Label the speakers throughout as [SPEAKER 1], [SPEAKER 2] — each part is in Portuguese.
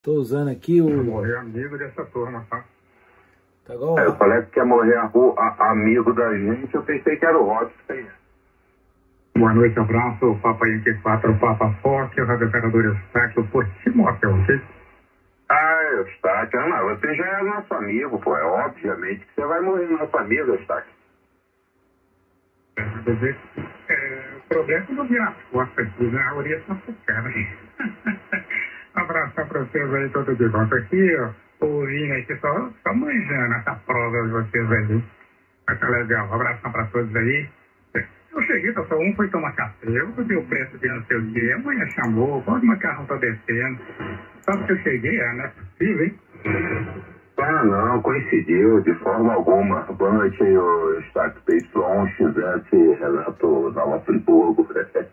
[SPEAKER 1] Tô usando aqui o...
[SPEAKER 2] Morrer amigo dessa turma, tá?
[SPEAKER 1] Tá igual...
[SPEAKER 3] Eu falei que ia morrer amigo da gente, eu pensei que era o Robson.
[SPEAKER 2] Boa noite, abraço, o Papa Yankee 4, o Papa Forte, o Rádio Operador Eustáquio, por Timóteo, ok?
[SPEAKER 3] Eustáquio, mas você já é nosso amigo, pô, é obviamente que você vai morrer nosso amigo, Eustáquio.
[SPEAKER 2] Quer dizer, o problema é não virar as costas aqui, né? A orelha tá secada. Abração pra vocês aí, todo de volta aqui, ó. O Vinho aqui só manjando essa prova de vocês aí. Vai tá legal, abração pra todos aí. Eu cheguei, só um foi tomar café, eu vi o preço de não sei o quê, a mulher chamou, quando o macarrão tá descendo. Sabe que eu cheguei, não é possível, hein?
[SPEAKER 3] Ah, não, coincidiu, de forma alguma. Boa noite aí, o Eustáquio PY, Renato Nova Friburgo.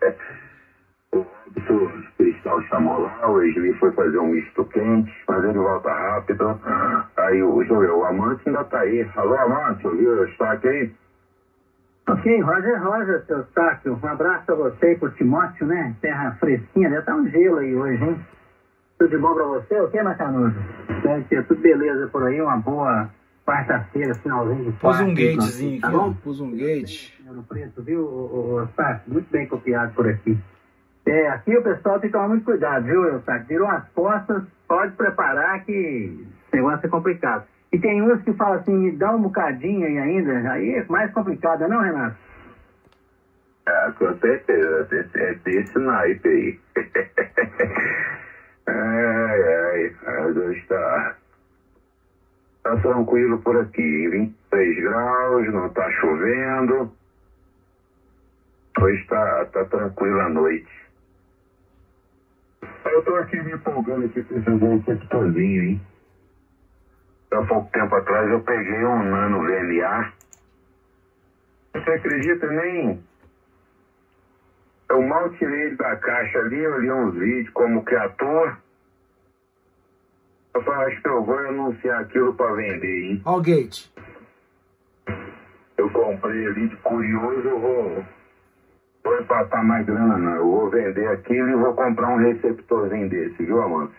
[SPEAKER 3] O Cristal chamou lá, o Esli foi fazer um misto quente, mas ele volta rápido. Aí o Amante ainda tá aí. Alô, Amante, ouviu o Eustáquio aí?
[SPEAKER 4] Ok, Roger, seu Eustáquio. Um abraço a você e pro Timóteo, né? Terra fresquinha, deve estar um gelo aí hoje, hein? Tudo de bom pra você? O que, Macanudo? Deve ser tudo beleza por aí, uma boa quarta-feira, finalzinho de
[SPEAKER 1] Pus
[SPEAKER 4] quarta.
[SPEAKER 1] um gatezinho
[SPEAKER 4] tá
[SPEAKER 1] aqui, ó.
[SPEAKER 4] bom?
[SPEAKER 1] Pus um gate.
[SPEAKER 4] No preço, viu, o Eustáquio? Muito bem copiado por aqui. Aqui o pessoal tem que tomar muito cuidado, viu, Eustáquio? Virou as costas, pode preparar que esse negócio é complicado. E tem uns que falam assim, me dá um bocadinho aí ainda, aí é mais complicado, não, Renato?
[SPEAKER 3] Com certeza, é desse naipe aí. Tá tranquilo por aqui, 23 graus, não tá chovendo. Hoje tá tranquilo à noite. Eu tô aqui me empolgando aqui com esse receptorzinho, hein? Há pouco tempo atrás eu peguei um Nano VNA. Você acredita nem... Eu mal tirei ele da caixa ali, eu li uns vídeos como que ator. Eu falei, acho que eu vou anunciar aquilo pra vender, hein?
[SPEAKER 1] Ó o gate.
[SPEAKER 3] Eu comprei ali de curioso, eu vou empatar mais grana não. Eu vou vender aquilo e vou comprar um receptorzinho desse, viu, Amante?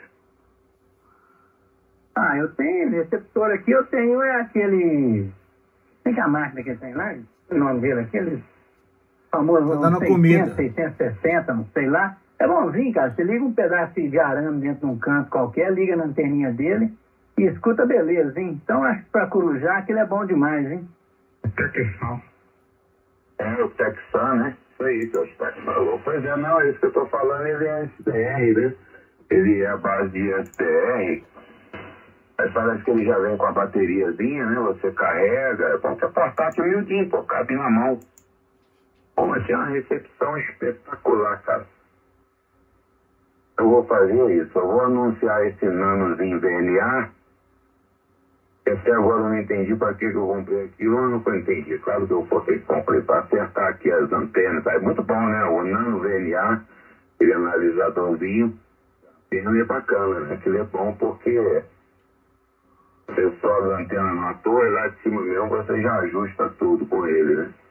[SPEAKER 4] Eu tenho receptor aqui, eu tenho aquele... Tem que a máquina que tem lá? O nome dele, aquele famoso...
[SPEAKER 1] Tá dando
[SPEAKER 4] 600,
[SPEAKER 1] comida.
[SPEAKER 4] 660, não sei lá. É bonzinho, cara. Você liga um pedaço de arame dentro de um canto qualquer, liga na anteninha dele e escuta beleza, hein? Então acho que pra Corujá aquilo é bom demais, hein?
[SPEAKER 2] Texan.
[SPEAKER 3] O Texan, né? Isso aí que o Eustáquio falou. Pois é, não, é isso que eu tô falando, ele é SPR, né? Ele é a base de SPR. Aí parece que ele já vem com a bateriazinha, né? Você carrega, é portátil miudinho, pô, cabe na mão. Pô, mas tem uma recepção espetacular, cara. Eu vou fazer isso, eu vou anunciar esse nanozinho VNA. Que até agora eu não entendi para que eu comprei aquilo, eu não entendi. Claro que eu comprei para acertar aqui as antenas. É muito bom, né? O nano VNA, ele é analisadorzinho. Ele é bacana, né? Aquilo é bom porque... Você sobe a antena na torre, lá de cima mesmo você já ajusta tudo com ele, né?